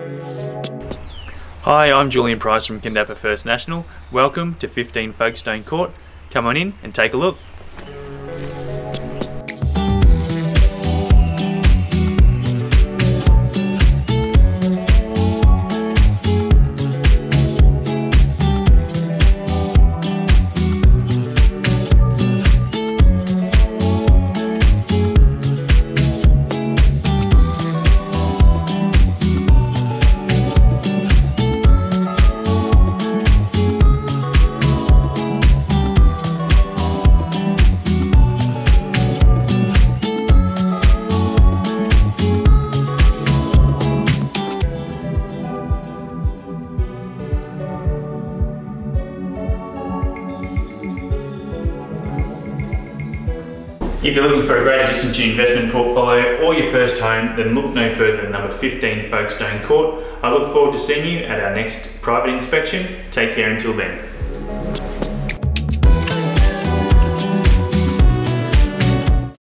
Hi, I'm Julian Price from Kandappa First National. Welcome to 15 Folkstone Court. Come on in and take a look. If you're looking for a great addition to your investment portfolio or your first home, then look no further than number 15 Folkstone Court. I look forward to seeing you at our next private inspection. Take care until then.